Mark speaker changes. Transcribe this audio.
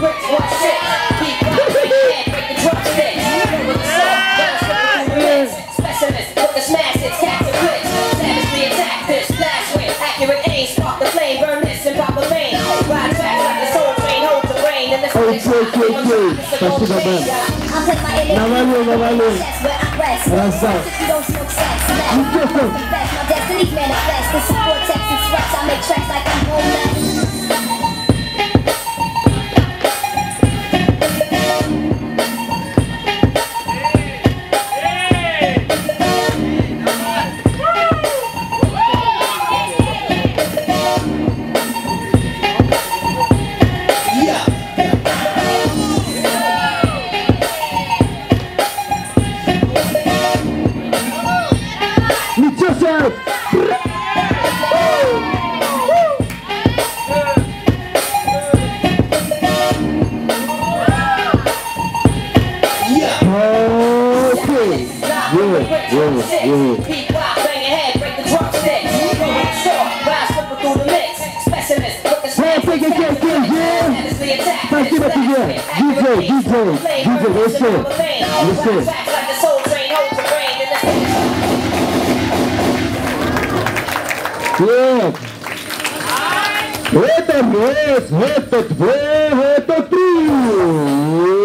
Speaker 1: bricks, one six. Keep rocking and break the drumstick. With the song, guns flipping through the mix. Specialist with the smash hits, cats and clicks. Savagely attack this, flash with accurate aim. Spark the flame, burn this in proper vein. Ride fast like the soul train, hold the rain. And this is
Speaker 2: Спасибо, Бен. Навалил. Красава. Спасибо тебе, диджей, лысый. Нет. Это раз, это два, это три.